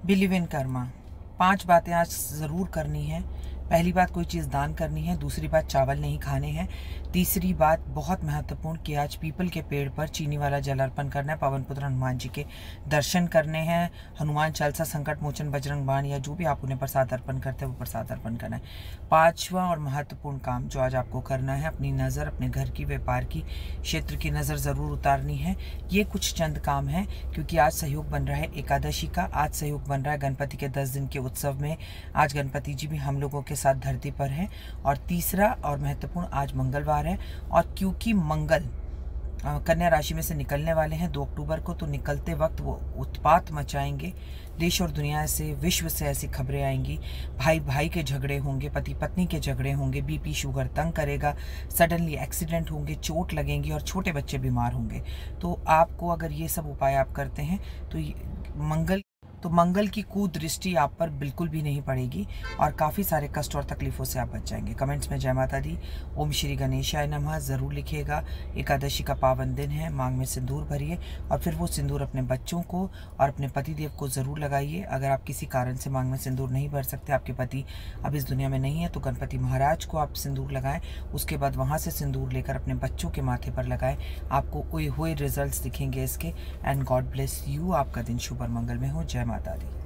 Believe in Karma. 5 बातें आज ज़रूर करनी है। पहली बात, कोई चीज़ दान करनी है। दूसरी बात, चावल नहीं खाने हैं। तीसरी बात बहुत महत्वपूर्ण कि आज पीपल के पेड़ पर चीनी वाला जल अर्पण करना है। पवन पुत्र हनुमान जी के दर्शन करने हैं। हनुमान चालीसा, संकट मोचन, बजरंग बाण या जो भी आप उन्हें प्रसाद अर्पण करते हैं वो प्रसाद अर्पण करना है। 5वां और महत्वपूर्ण काम जो आज आपको करना है, अपनी नज़र अपने घर की, व्यापार की, क्षेत्र की नज़र ज़रूर उतारनी है। ये कुछ चंद काम हैं क्योंकि आज सहयोग बन रहा है एकादशी का। आज सहयोग बन रहा है गणपति के 10 दिन के उत्सव में। आज गणपति जी भी हम लोगों के साथ धरती पर हैं। और तीसरा और महत्वपूर्ण, आज मंगलवार है और क्योंकि मंगल कन्या राशि में से निकलने वाले हैं 2 अक्टूबर को, तो निकलते वक्त वो उत्पात मचाएंगे। देश और दुनिया से, विश्व से ऐसी खबरें आएंगी। भाई भाई के झगड़े होंगे, पति पत्नी के झगड़े होंगे, बीपी शुगर तंग करेगा, सडनली एक्सीडेंट होंगे, चोट लगेंगी और छोटे बच्चे बीमार होंगे। तो आपको अगर ये सब उपाय आप करते हैं तो मंगल की कुदृष्टि आप पर बिल्कुल भी नहीं पड़ेगी और काफ़ी सारे कष्ट और तकलीफ़ों से आप बच जाएंगे। कमेंट्स में जय माता दी, ओम श्री गणेशाय नमः ज़रूर लिखिएगा। एकादशी का पावन दिन है, मांग में सिंदूर भरिए और फिर वो सिंदूर अपने बच्चों को और अपने पतिदेव को ज़रूर लगाइए। अगर आप किसी कारण से मांग में सिंदूर नहीं भर सकते, आपके पति अब इस दुनिया में नहीं है, तो गणपति महाराज को आप सिंदूर लगाएं। उसके बाद वहाँ से सिंदूर लेकर अपने बच्चों के माथे पर लगाएं। आपको हुए रिजल्ट्स दिखेंगे इसके। And God bless you. आपका दिन शुभ और मंगल में हो। जय माता दी।